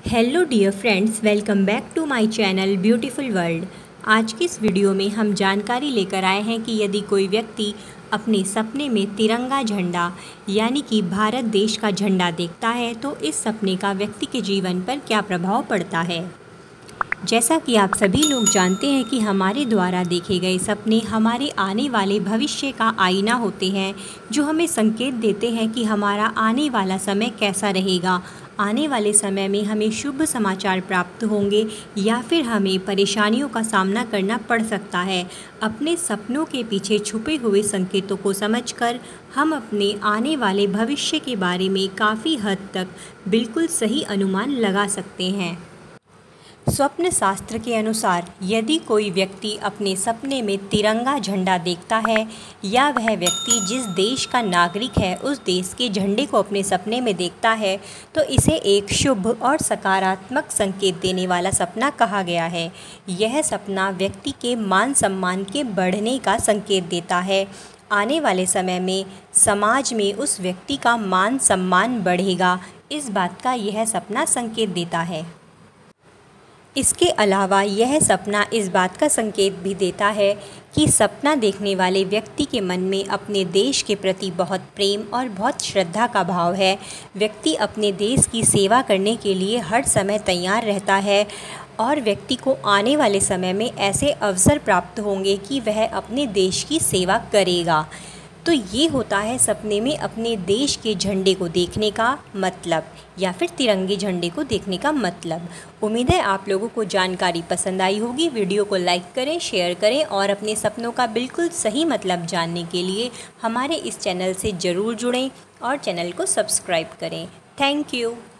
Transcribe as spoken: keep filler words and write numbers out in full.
Hello dear friends, welcome back to my channel beautiful world. आज की इस video में हम जानकारी लेकर आए हैं कि यदि कोई व्यक्ति अपने सपने में तिरंगा झंडा यानी कि भारत देश का झंडा देखता है तो इस सपने का व्यक्ति के जीवन पर क्या प्रभाव पड़ता है। जैसा कि आप सभी लोग जानते हैं कि हमारे द्वारा देखे गए सपने हमारे आने वाले भविष्य का आईना होते हैं, जो हमें संकेत देते हैं कि हमारा आने वाला समय कैसा रहेगा। आने वाले समय में हमें शुभ समाचार प्राप्त होंगे या फिर हमें परेशानियों का सामना करना पड़ सकता है। अपने सपनों के पीछे छुपे हुए संकेतों को समझकर हम अपने आने वाले भविष्य के बारे में काफ़ी हद तक बिल्कुल सही अनुमान लगा सकते हैं। स्वप्न शास्त्र के अनुसार यदि कोई व्यक्ति अपने सपने में तिरंगा झंडा देखता है या वह व्यक्ति जिस देश का नागरिक है उस देश के झंडे को अपने सपने में देखता है तो इसे एक शुभ और सकारात्मक संकेत देने वाला सपना कहा गया है। यह सपना व्यक्ति के मान सम्मान के बढ़ने का संकेत देता है। आने वाले समय में समाज में उस व्यक्ति का मान सम्मान बढ़ेगा, इस बात का यह सपना संकेत देता है। इसके अलावा यह सपना इस बात का संकेत भी देता है कि सपना देखने वाले व्यक्ति के मन में अपने देश के प्रति बहुत प्रेम और बहुत श्रद्धा का भाव है। व्यक्ति अपने देश की सेवा करने के लिए हर समय तैयार रहता है और व्यक्ति को आने वाले समय में ऐसे अवसर प्राप्त होंगे कि वह अपने देश की सेवा करेगा। तो ये होता है सपने में अपने देश के झंडे को देखने का मतलब या फिर तिरंगे झंडे को देखने का मतलब। उम्मीद है आप लोगों को जानकारी पसंद आई होगी। वीडियो को लाइक करें, शेयर करें और अपने सपनों का बिल्कुल सही मतलब जानने के लिए हमारे इस चैनल से ज़रूर जुड़ें और चैनल को सब्सक्राइब करें। Thank you.